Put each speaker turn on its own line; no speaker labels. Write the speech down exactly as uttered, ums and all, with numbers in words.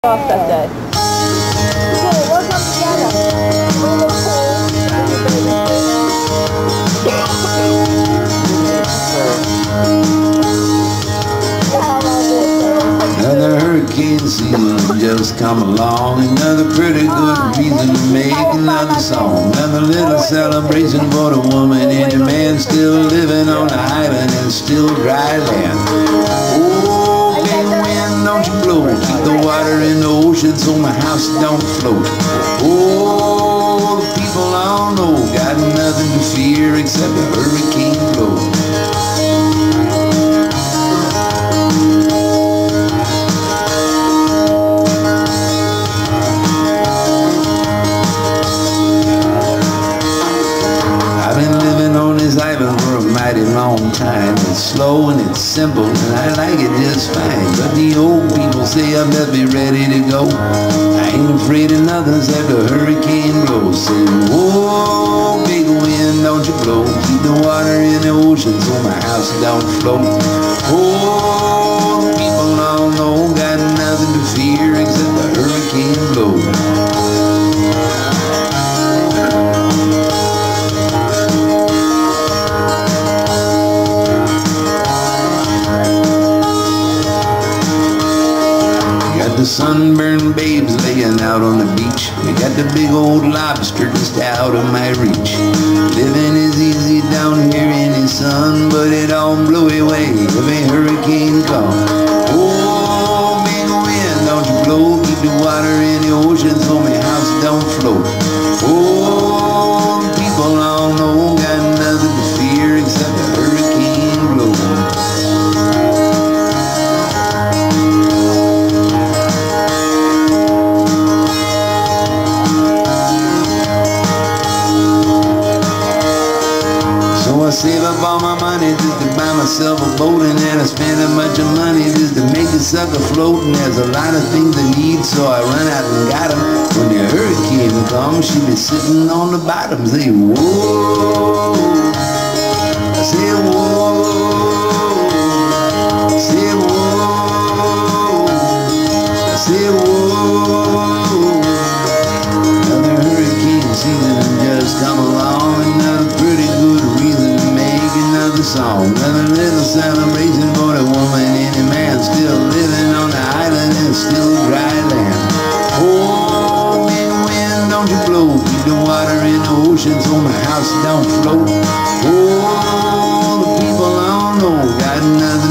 off that day. Okay, we'll come together. We'll look cool.
Another hurricane season just come along. Another pretty good reason to make another song. Another little celebration for the woman and the man still living on the island and still dry land. Oh, big wind, don't you blow. Keep the water in the ocean so my house don't float. Oh, the people all know got nothing to fear except a hurricane blow. For a mighty long time. It's slow and it's simple and I like it just fine. But the old people say I best be ready to go. I ain't afraid of nothing except a hurricane blow. Say, whoa, big wind, don't you blow. Keep the water in the ocean so my house don't float. Oh, the people all know got nothing to fear except a hurricane blow. The sunburned babes laying out on the beach. We got the big old lobster just out of my reach. Living is easy down here in the sun, but it all blew away if a hurricane come. Oh, big wind, don't you blow. Keep the water in the ocean so my house don't float. Oh, people all know got nothing to fear except a hurricane blow. So I save up all my money just to buy myself a boat, and then I spend a bunch of money just to make the sucker float. And there's a lot of things I need, so I run out and got them. When the hurricane comes, she be sitting on the bottom. Say, whoa. I say, whoa. I say, whoa. I say, whoa. Another hurricane season just come along. Another pretty good reason to make another song. Another little celebration for the woman and the man still living on the island and still dry land. Oh, big wind, don't you blow. Keep the water in the ocean so my house don't float. Oh, the people all know got nothing